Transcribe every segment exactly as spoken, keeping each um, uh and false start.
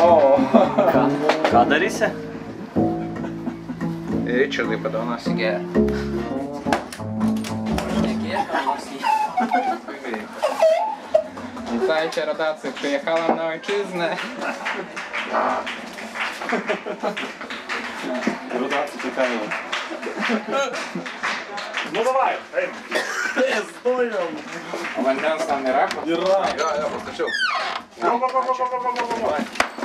Ką, ką darysi? Ričardai padovanos į gerą. Witajcie rodacy, przyjechałam na ojczyznę. Rodacy czekają. No dawaj, ej! Stoją! O vandens tam nėra? Yra! Jo, jo, pastačiau. Go, go, go, go, go, go, go, go, go!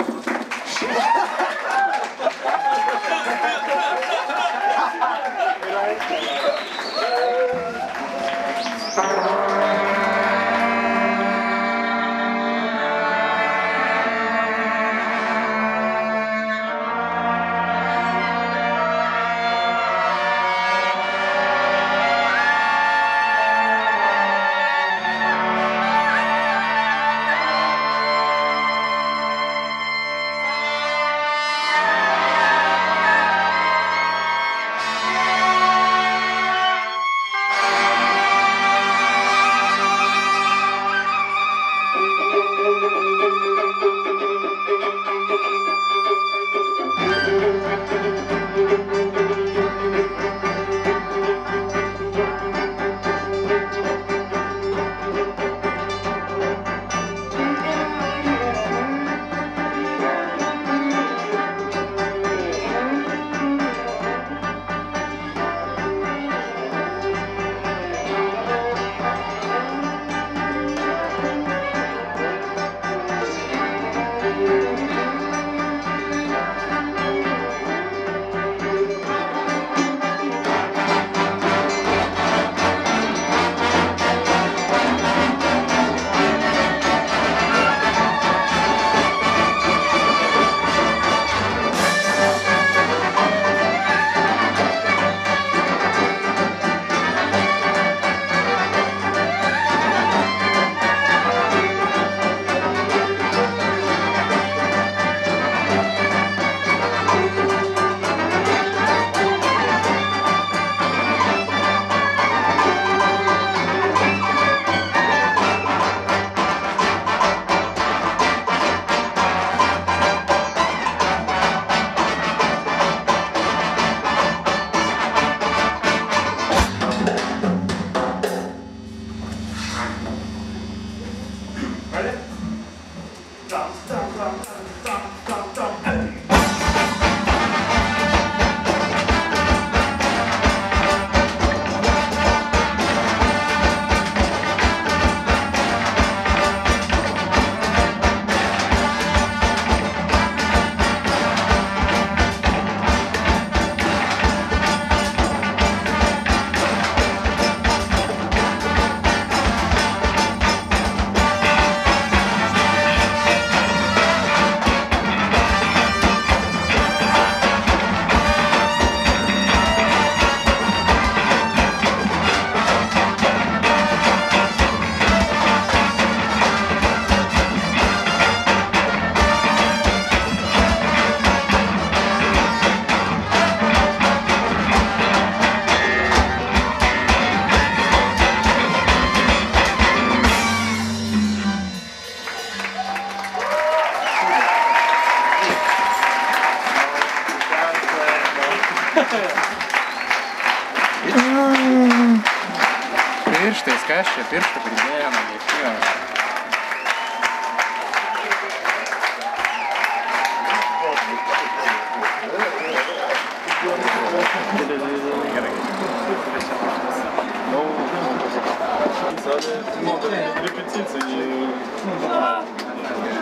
Pirštais, kas čia? Pirštą pridėjo, nagėkėjo.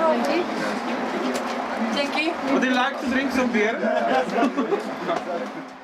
Dzięki. Would you like to drink some beer?